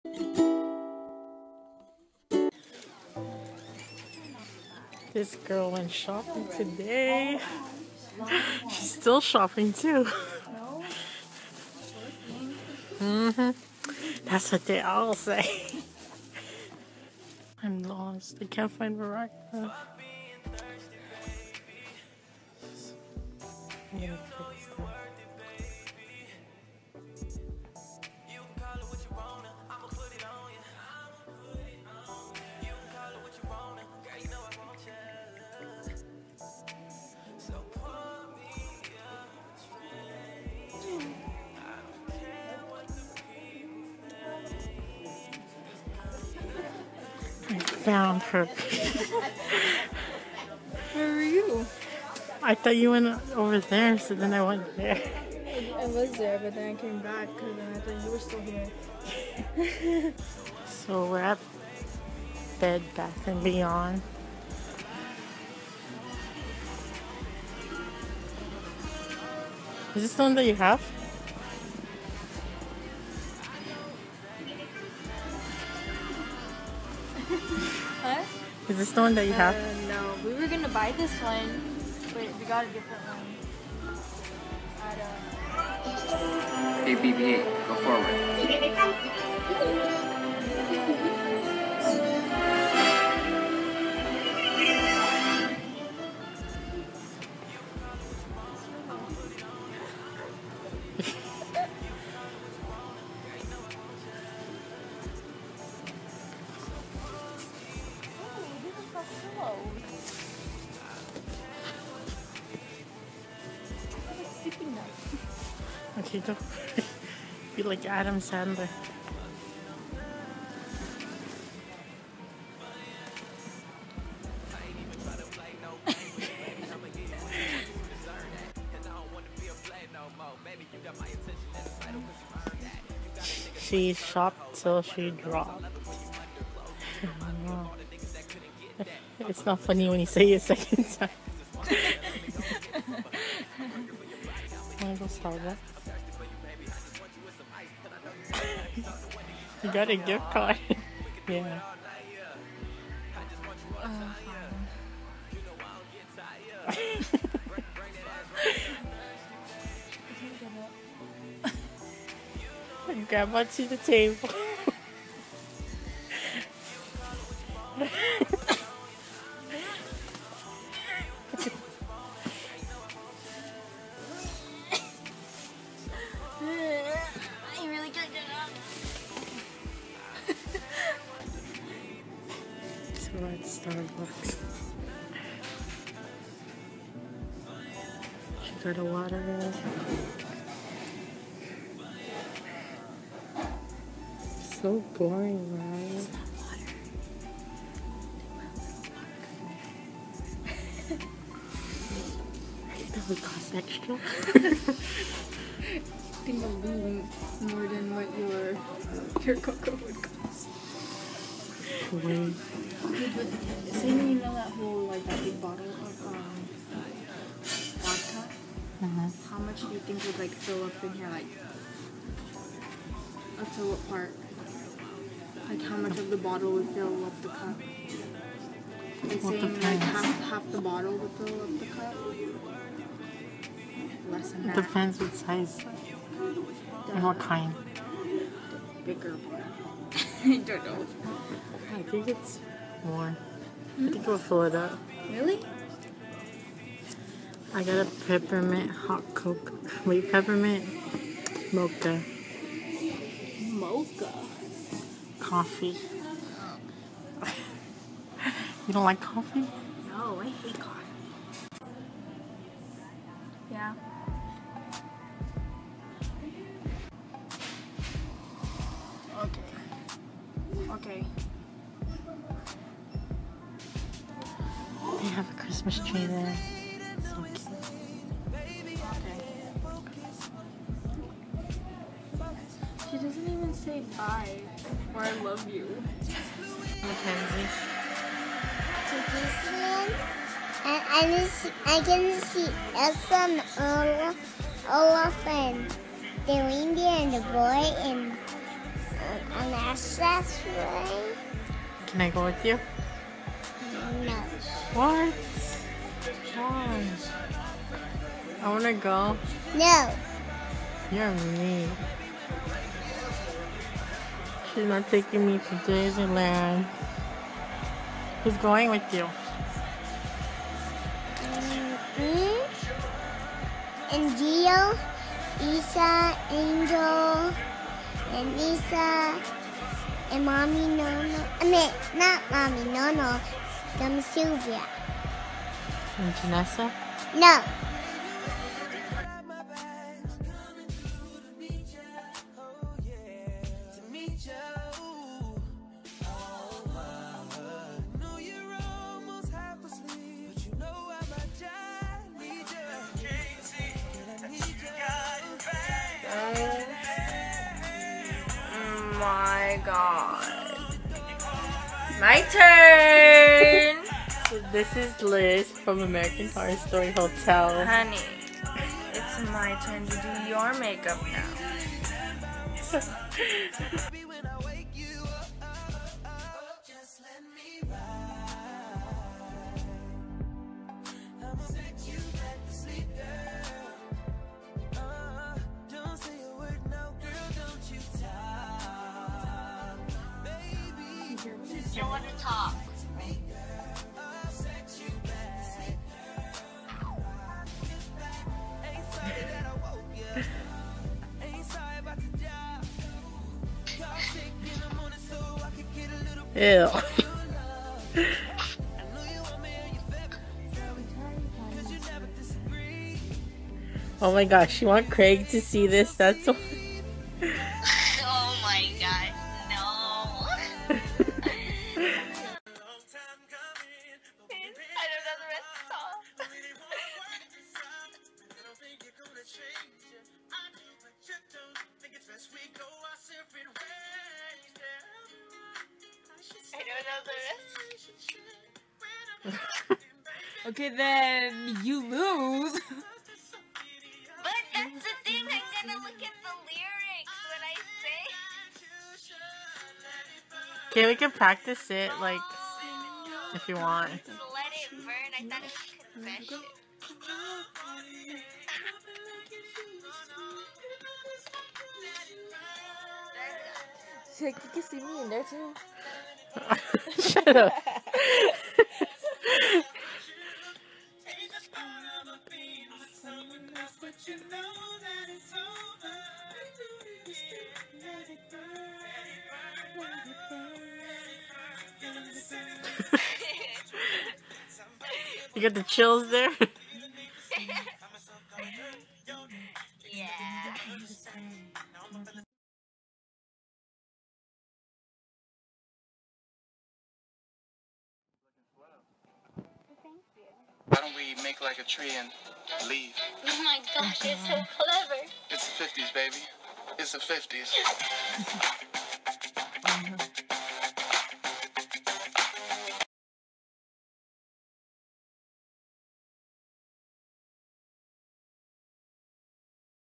This girl went shopping today. She's still shopping too. That's what they all say. I'm lost. I can't find Mariah. I'm gonna fix that. I found her. Where were you? I thought you went over there, so then I went there. I was there, but then I came back because then I thought you were still here. So we're at Bed Bath and Beyond. Is this the one that you have? What? Is this the one that you have? No, we were gonna buy this one, but we got a different one. At, ABB, go forward. Okay, go. Be like Adam Sandler. She shopped till she dropped. It's not funny when you say it a second time. Wanna go Starbucks? You got a gift card. Yeah. Grab onto the table. I really can't get up. So we're at Starbucks. She got a water. So boring, right? I think that would cost extra. I think it'll be more than what your cocoa would cost. Wait. Same, you know that whole that big bottle of vodka? How much do you think would fill up in here? Up to what part? How much of the bottle would fill up the cup? It's What saying depends. half the bottle would fill up the cup. Less than It that. depends what size and what kind. Bigger bottle. I don't know. I think it's more. I think we'll fill it up. Really? I got a peppermint hot cocoa. Wait, peppermint mocha Mocha. coffee. You don't like coffee? No, I hate coffee. Yeah. Okay. They have a Christmas tree there. So cute. Okay. She doesn't even say bye or I love you. Mackenzie. To Disneyland, and I can see Elsa and Olaf and the reindeer and the boy and an accessory. Can I go with you? No. What? Why? I wanna go. No. You're mean. She's not taking me to Disneyland. Who's going with you? And Gio, Isa, Angel, and Isa, and Mommy Nono. I mean, not Mommy Nono. Sylvia. And Janessa? No. Oh my god. My turn! So this is Liz from American Horror Story Hotel. Honey, it's my turn to do your makeup now. Don't want to talk. Ew. Oh my gosh, you want Craig to see this? That's so... Oh my god, no. I don't know the rest of the song. I don't know the rest. Okay, then you lose. But that's the thing, I'm gonna look at the lyrics when I say. Okay, we can practice it, like, if you want. Let it burn. I thought it was confession. Shit, you can see me in there too. Shut up. You got the chills there? Yeah. Why don't we make like a tree and leave? Oh my gosh, you're so clever. It's the 50s, baby. It's the 50s.